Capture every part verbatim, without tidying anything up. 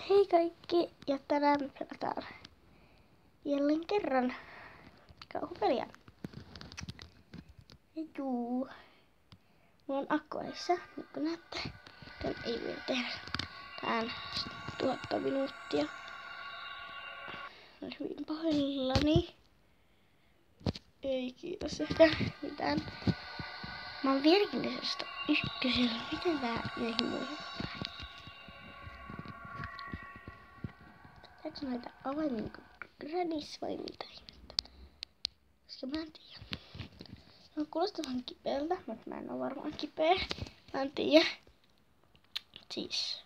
Hei kaikki, ja tänään me pelataan jälleen kerran kauhupeliä. Ja juu, mulla on akkuissa, niin kuin näette. Tän ei voi tehdä tän tuhatta minuuttia. Olen hyvin pahoillani. Ei kiitos ehkä mitään. Mä oon virkillisestä ykkösellä. Miten tää näihin muihin? Pitääkö näitä avaimia gränis vai mitä ihmettä? Koska mä en tiedä. No kuulostaa vähän kipeältä, mutta mä en oo varmaan kipeä. Mä en tiedä. Siis.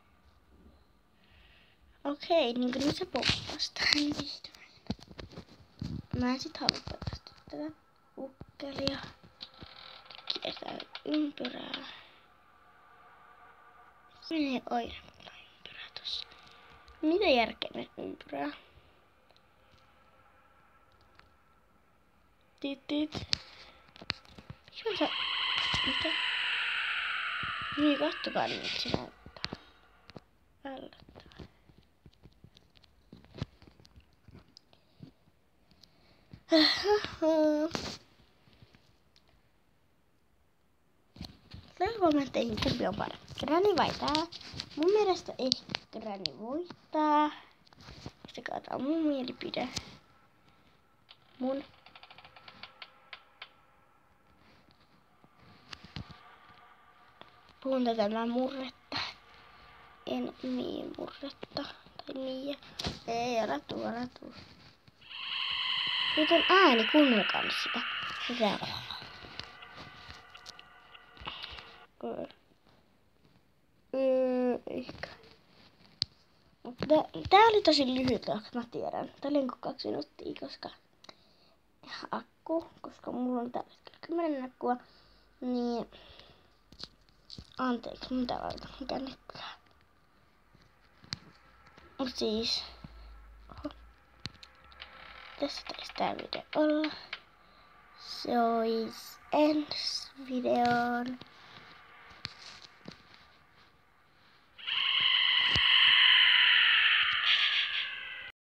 Okei, niin kuin nyt se poppasi tähän vihdoin. Mä en sit halua pelastaa tätä ukkelia. Kiertää ympyrää. Menee oiremmalla ympyrää tossa. Mitä järkeä mennä ympyrää? Tit tit. Mikä mä saa... Mitä? Niin, kattokaa nyt se näyttää. Ällöttää. Tällä kommentteihin kumpi on parempi. Granny vai tää? Mun mielestä ehkä Granny voittaa. Sitten tää on mun mielipide. Mun. Puhun tätä mä murretta. En mii murretta. Tai Mia. Ei, älä tuu, älä tuu. Nyt on ääni kuunnelkaa sitä. Sitä. Öö, ehkä. Tää, tää oli tosi lyhyt jakso, mä tiedän. Tää oli niinku kaksi minuuttia, koska akku, koska mulla on tällä hetkellä kymmenen akkua, niin anteeksi, mitä laita kännykkää. Mut siis, oho. Tässä taisi tää video olla. Se ois ensi videoon.